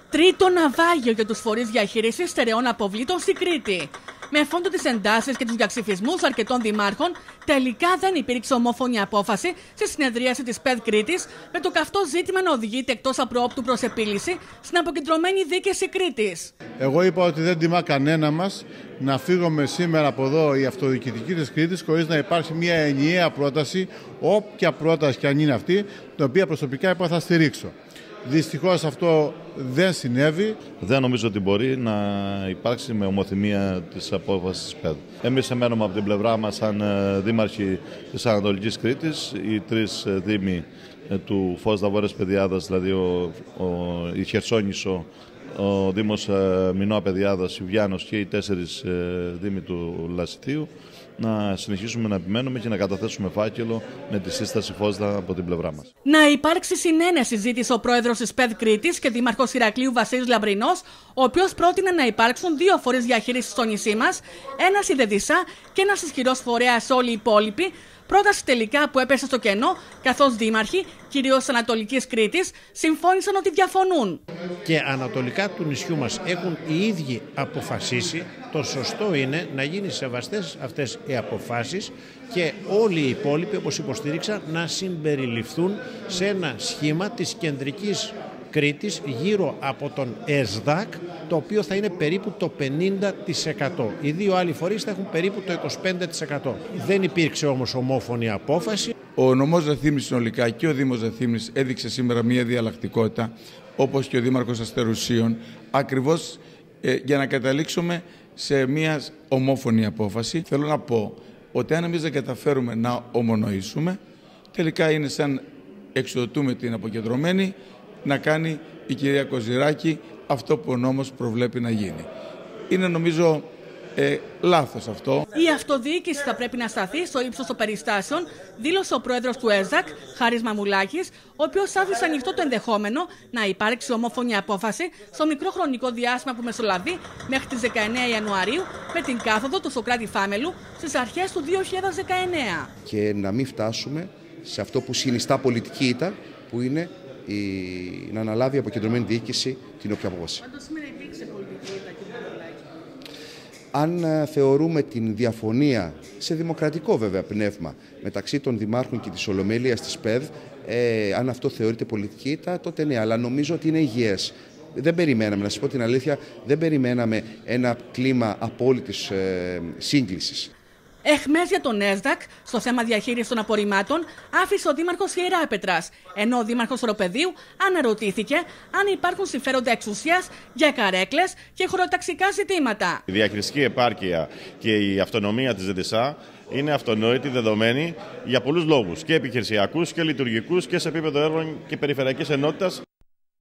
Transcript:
Τρίτο ναυάγιο για τους φορείς διαχείρισης στερεών αποβλήτων στη Κρήτη. Με φόντο τις εντάσεις και τους διαξυφισμούς αρκετών δημάρχων, τελικά δεν υπήρξε ομόφωνη απόφαση στη συνεδρίαση της ΠΕΔ Κρήτης, με το καυτό ζήτημα να οδηγείται εκτός απροόπτου προς επίλυση στην αποκεντρωμένη δίκηση Κρήτης. Εγώ είπα ότι δεν τιμά κανένα μας να φύγουμε σήμερα από εδώ η αυτοδιοικητική της Κρήτης χωρίς να υπάρξει μια ενιαία πρόταση, όποια πρόταση και αν είναι αυτή, την οποία προσωπικά είπα θα στηρίξω. Δυστυχώς αυτό δεν συνέβη. Δεν νομίζω ότι μπορεί να υπάρξει με ομοθυμία της απόφασης της ΠΕΔ. Εμείς εμένουμε από την πλευρά μας σαν δήμαρχοι της Ανατολικής Κρήτης, οι τρεις δήμοι του Φως Δαβόρες Πεδιάδας, δηλαδή η Χερσόνησο, ο Δήμος Μινώα Πεδιάδας, Ιβιάνος και οι τέσσερις δήμοι του Λασιτίου, να συνεχίσουμε να επιμένουμε και να καταθέσουμε φάκελο με τη σύσταση Φώσδα από την πλευρά μας. Να υπάρξει συνένεση, ζήτησε ο πρόεδρος της ΠΕΔ Κρήτης και δήμαρχος Ηρακλείου Βασίλης Λαμπρινός, ο οποίος πρότεινε να υπάρξουν δύο φορείς διαχείρισης στο νησί μας, ένας ιδεδισά και ένας ισχυρός φορέας όλοι οι υπόλοιποι. Πρόταση τελικά που έπεσε στο κενό, καθώς δήμαρχοι, κυρίως της Ανατολικής Κρήτης, συμφώνησαν ότι διαφωνούν. Και ανατολικά του νησιού μας έχουν οι ίδιοι αποφασίσει, το σωστό είναι να γίνει σεβαστές αυτές οι αποφάσεις και όλοι οι υπόλοιποι, όπως υποστήριξα, να συμπεριληφθούν σε ένα σχήμα της κεντρικής Κρήτης γύρω από τον ΕΣΔΑΚ, το οποίο θα είναι περίπου το 50%. Οι δύο άλλοι φορείς θα έχουν περίπου το 25%. Δεν υπήρξε όμως ομόφωνη απόφαση. Ο νομός Ρεθύμνης συνολικά και ο Δήμος Ρεθύμνης έδειξε σήμερα μια διαλλακτικότητα, όπως και ο Δήμαρχος Αστερουσίων, ακριβώς για να καταλήξουμε σε μια ομόφωνη απόφαση. Θέλω να πω ότι αν εμείς δεν καταφέρουμε να ομονοήσουμε, τελικά είναι σαν εξοδοτούμε την αποκεντρωμένη να κάνει η κυρία Κοζηράκη αυτό που ο νόμος προβλέπει να γίνει. Είναι νομίζω λάθος αυτό. Η αυτοδιοίκηση θα πρέπει να σταθεί στο ύψος των περιστάσεων, δήλωσε ο πρόεδρος του ΕΣΔΑΚ, Χάρης Μαμουλάκης, ο οποίος άφησε ανοιχτό το ενδεχόμενο να υπάρξει ομόφωνη απόφαση στο μικρό χρονικό διάστημα που μεσολαβεί μέχρι τις 19 Ιανουαρίου με την κάθοδο του Σωκράτη Φάμελου στις αρχές του 2019. Και να μην φτάσουμε σε αυτό που συνιστά πολιτική ήττα, που είναι να αναλάβει η αποκεντρωμένη διοίκηση την όποια απόφαση. Πάντως σήμερα υπήρξε πολιτική ήττα, κύριε Μανουλάκη. Αν θεωρούμε την διαφωνία σε δημοκρατικό βέβαια πνεύμα μεταξύ των δημάρχων και της Ολομέλειας της ΠΕΔ, αν αυτό θεωρείται πολιτική ήττα, τότε ναι, αλλά νομίζω ότι είναι υγιές. Δεν περιμέναμε, να σας πω την αλήθεια, δεν περιμέναμε ένα κλίμα απόλυτης σύγκλησης. Εχμές για τον ΕΣΔΑΚ στο θέμα διαχείρισης των απορριμμάτων άφησε ο Δήμαρχος Ιεράπετρας, ενώ ο Δήμαρχος Οροπεδίου αναρωτήθηκε αν υπάρχουν συμφέροντα εξουσίας για καρέκλες και χωροταξικά ζητήματα. Η διαχειριστική επάρκεια και η αυτονομία της ΔΕΔΙΣΑ είναι αυτονόητη, δεδομένη για πολλούς λόγους, και επιχειρησιακούς και λειτουργικούς και σε επίπεδο έργων και περιφερειακής ενότητας.